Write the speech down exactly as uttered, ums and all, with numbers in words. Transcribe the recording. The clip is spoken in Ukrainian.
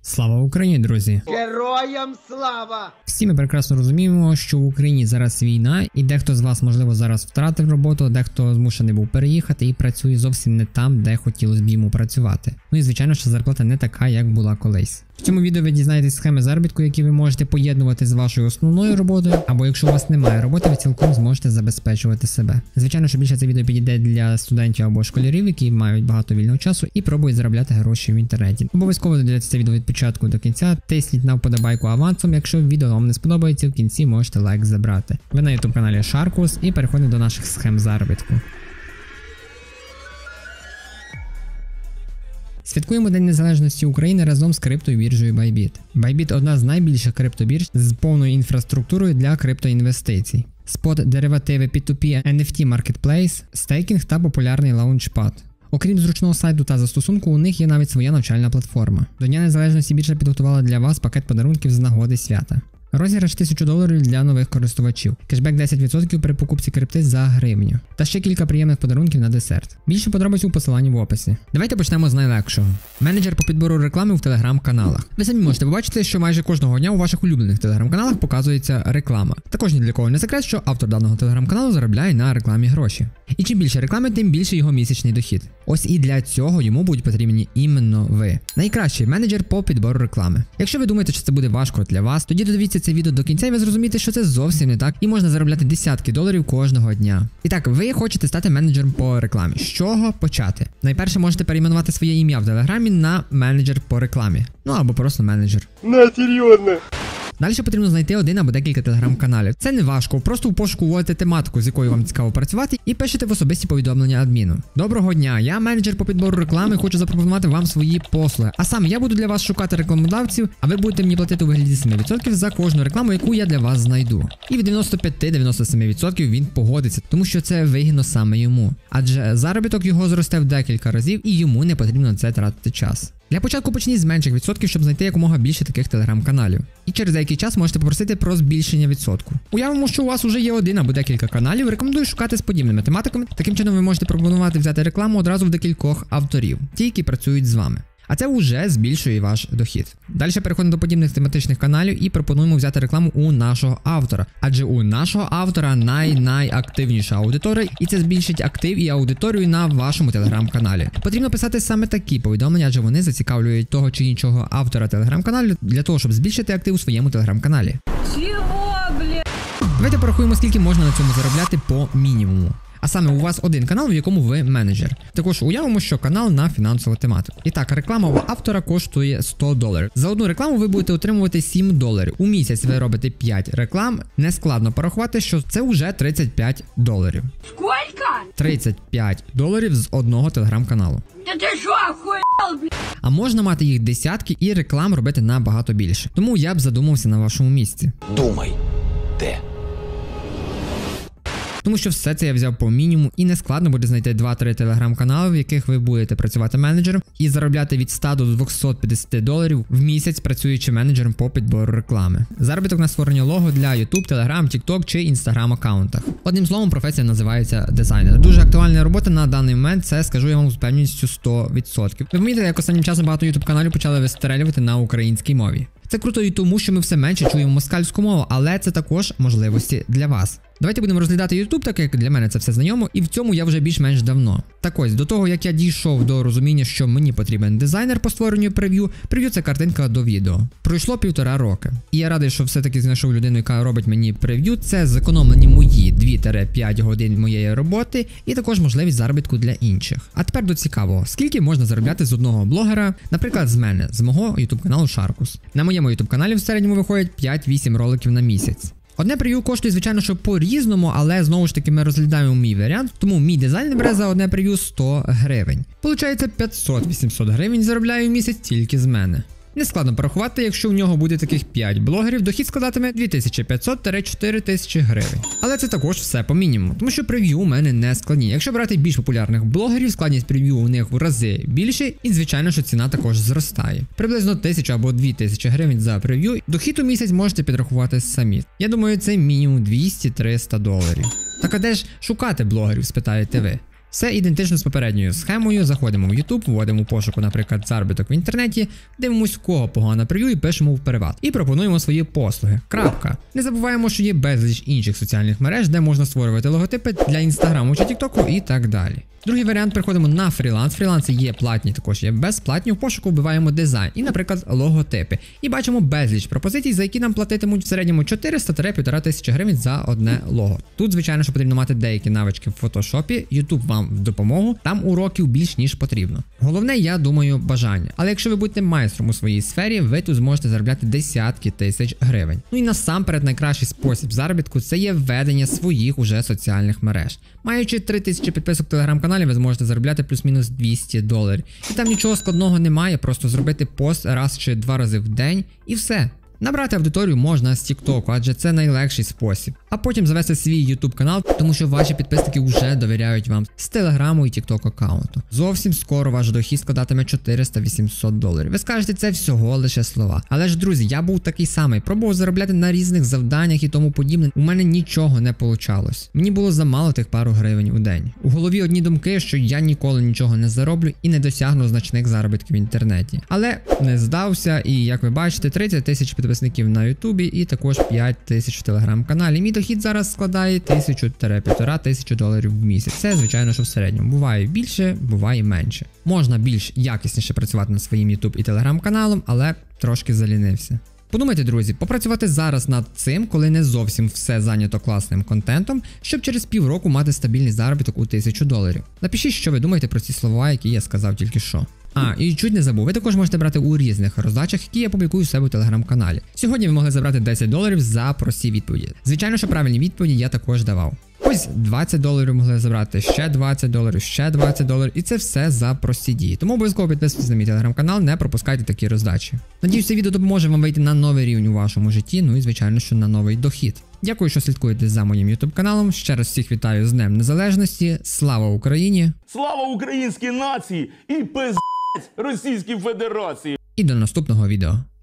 Слава Україні, друзі! Героям слава! Всі ми прекрасно розуміємо, що в Україні зараз війна, і дехто з вас, можливо, зараз втратив роботу, дехто змушений був переїхати і працює зовсім не там, де хотілося б йому працювати. Ну і звичайно, що зарплата не така, як була колись. В цьому відео ви дізнаєтесь схеми заробітку, які ви можете поєднувати з вашою основною роботою, або якщо у вас немає роботи, ви цілком зможете забезпечувати себе. Звичайно, що більше це відео підійде для студентів або школярів, які мають багато вільного часу і пробують заробляти гроші в інтернеті. Обов'язково додивіться це відео від початку до кінця, тисніть на вподобайку авансом, якщо відео вам не сподобається, в кінці можете лайк забрати. Ви на ютуб каналі Sharkus і переходимо до наших схем заробітку. Святкуємо День Незалежності України разом з криптобіржею Bybit. Bybit – одна з найбільших криптобірж з повною інфраструктурою для криптоінвестицій. Спот, деривативи, пі ту пі, ен еф ті Marketplace, стейкінг та популярний лаунчпад. Окрім зручного сайту та застосунку, у них є навіть своя навчальна платформа. До Дня Незалежності біржа підготувала для вас пакет подарунків з нагоди свята. Розіграш тисячу доларів для нових користувачів. Кешбек десять відсотків при покупці крипти за гривню. Та ще кілька приємних подарунків на десерт. Більше подробиць у посиланні в описі. Давайте почнемо з найлегшого. Менеджер по підбору реклами в телеграм-каналах. Ви самі можете побачити, що майже кожного дня у ваших улюблених телеграм-каналах показується реклама. Також ні для кого не секрет, що автор даного телеграм-каналу заробляє на рекламі гроші. І чим більше реклами, тим більше його місячний дохід. Ось і для цього йому будуть потрібні іменно ви. Найкращий менеджер по підбору реклами. Якщо ви думаєте, що це буде важко для вас, тоді додивіться це відео до кінця і ви зрозумієте, що це зовсім не так і можна заробляти десятки доларів кожного дня. І так, ви хочете стати менеджером по рекламі. З чого почати? Найперше можете перейменувати своє ім'я в телеграмі на менеджер по рекламі. Ну або просто менеджер. На, серйозно! Далі потрібно знайти один або декілька телеграм-каналів. Це не важко, просто у пошуку вводите тематику, з якою вам цікаво працювати, і пишете в особисті повідомлення адміну. Доброго дня, я менеджер по підбору реклами, хочу запропонувати вам свої послуги. А саме я буду для вас шукати рекламодавців, а ви будете мені платити у вигляді сім відсотків за кожну рекламу, яку я для вас знайду. І від дев'яносто п'ять до дев'яноста семи відсотків він погодиться, тому що це вигідно саме йому. Адже заробіток його зросте в декілька разів і йому не потрібно на це тратити час. Для початку почніть з менших відсотків, щоб знайти якомога більше таких телеграм-каналів. І через деякий час можете попросити про збільшення відсотку. Уявимо, що у вас вже є один або декілька каналів, рекомендую шукати з подібними тематиками. Таким чином ви можете пропонувати взяти рекламу одразу в декількох авторів, ті, які працюють з вами. А це вже збільшує ваш дохід. Далі переходимо до подібних тематичних каналів і пропонуємо взяти рекламу у нашого автора. Адже у нашого автора най-найактивніша аудиторія, і це збільшить актив і аудиторію на вашому телеграм-каналі. Потрібно писати саме такі повідомлення, адже вони зацікавлюють того чи іншого автора телеграм-каналу для того, щоб збільшити актив у своєму телеграм-каналі. Чого, бля? Давайте порахуємо, скільки можна на цьому заробляти по мінімуму. А саме у вас один канал, в якому ви менеджер. Також уявимо, що канал на фінансову тематику. І так, реклама у автора коштує сто доларів. За одну рекламу ви будете отримувати сім доларів. У місяць ви робите п'ять реклам. Нескладно порахувати, що це вже тридцять п'ять доларів. Сколько? тридцять п'ять доларів з одного телеграм-каналу. Та ти що, охуєл, бля? А можна мати їх десятки і реклам робити набагато більше. Тому я б задумався на вашому місці. Думай, де? Тому що все це я взяв по мінімуму і не складно буде знайти два-три телеграм-канали, в яких ви будете працювати менеджером і заробляти від ста до двохсот п'ятдесят доларів в місяць, працюючи менеджером по підбору реклами. Заробіток на створення лого для YouTube, Telegram, TikTok чи Instagram аккаунтах. Одним словом, професія називається дизайнер. Дуже актуальна робота на даний момент, це скажу я вам з певністю сто відсотків. Ви помітите, як останнім часом багато YouTube каналів почали вистрелювати на українській мові. Це круто і тому, що ми все менше чуємо москальську мову, але це також можливості для вас. Давайте будемо розглядати YouTube, так як для мене це все знайомо, і в цьому я вже більш-менш давно. Так ось, до того, як я дійшов до розуміння, що мені потрібен дизайнер по створенню прев'ю, прев'ю – це картинка до відео. Пройшло півтора роки. І я радий, що все-таки знайшов людину, яка робить мені прев'ю. Це зекономлені мої дві-п'ять годин моєї роботи і також можливість заробітку для інших. А тепер до цікавого. Скільки можна заробляти з одного блогера, наприклад, з мене, з мого YouTube каналу Sharkus. На моєму YouTube каналі в середньому виходять п'ять-вісім роликів на місяць. Одне прев'ю коштує, звичайно, що по-різному, але знову ж таки ми розглядаємо мій варіант, тому мій дизайнер бере за одне прев'ю сто гривень. Получається п'ятсот-вісімсот гривень заробляю в місяць тільки з мене. Нескладно порахувати, якщо в нього буде таких п'ять блогерів, дохід складатиме дві тисячі п'ятсот - чотири тисячі гривень. Але це також все по мінімуму, тому що прев'ю у мене не складні. Якщо брати більш популярних блогерів, складність прев'ю у них в рази більше, і звичайно, що ціна також зростає. Приблизно тисячу або дві тисячі гривень за прев'ю, дохід у місяць можете підрахувати самі. Я думаю, це мінімум двісті-триста доларів. Так а де ж шукати блогерів, спитаєте ви? Все ідентично з попередньою схемою. Заходимо в YouTube, вводимо в пошуку, наприклад, заробіток в інтернеті, дивимось, в кого погана прев'ю і пишемо в приват. І пропонуємо свої послуги. Крапка. Не забуваємо, що є безліч інших соціальних мереж, де можна створювати логотипи для інстаграму чи тіктоку і так далі. Другий варіант, переходимо на фріланс. Фріланси є платні, також є безплатні. В пошуку вбиваємо дизайн і, наприклад, логотипи. І бачимо безліч пропозицій, за які нам платитимуть в середньому чотириста-півтора тисячі гривень за одне лого. Тут, звичайно, що потрібно мати деякі навички в фотошопі, YouTube вам в допомогу, там уроків більш ніж потрібно. Головне, я думаю, бажання. Але якщо ви будете майстром у своїй сфері, ви тут зможете заробляти десятки тисяч гривень. Ну і насамперед найкращий спосіб заробітку – це є введення своїх уже соціальних мереж. Маючи три тисячі підписок в телеграм-каналі, ви зможете заробляти плюс-мінус двісті доларів. І там нічого складного немає, просто зробити пост раз чи два рази в день і все. Набрати аудиторію можна з тіктоку, адже це найлегший спосіб. А потім завести свій YouTube канал, тому що ваші підписники вже довіряють вам з телеграму і тікток аккаунту. Зовсім скоро ваш дохід складатиме чотириста-вісімсот доларів. Ви скажете, це всього лише слова. Але ж, друзі, я був такий самий. Пробував заробляти на різних завданнях і тому подібне. У мене нічого не получалось. Мені було замало тих пару гривень у день. У голові одні думки, що я ніколи нічого не зароблю і не досягну значних заробітків в інтернеті. Але не здався і, як ви бачите, тридцять тисяч підписників на Ютубі і також п'ять тисяч в телеграм-каналі. Мій дохід зараз складає тисячу-півтора тисячі доларів в місяць. Це, звичайно, що в середньому. Буває більше, буває менше. Можна більш якісніше працювати над своїм YouTube і телеграм-каналом, але трошки залінився. Подумайте, друзі, попрацювати зараз над цим, коли не зовсім все зайнято класним контентом, щоб через півроку мати стабільний заробіток у тисячу доларів. Напишіть, що ви думаєте про ці слова, які я сказав тільки що. А, і чуть не забув, ви також можете брати у різних роздачах, які я публікую в себе у телеграм-каналі. Сьогодні ви могли забрати десять доларів за прості відповіді. Звичайно, що правильні відповіді я також давав. Ось двадцять доларів могли забрати, ще двадцять доларів, ще двадцять доларів, і це все за прості дії. Тому обов'язково підписуйтесь на мій телеграм-канал, не пропускайте такі роздачі. Надіюсь, це відео допоможе вам вийти на новий рівень у вашому житті, ну і звичайно, що на новий дохід. Дякую, що слідкуєте за моїм YouTube каналом. Ще раз всіх вітаю з Днем Незалежності. Слава Україні! Слава українській нації і пиздець Російській Федерації! І до наступного відео.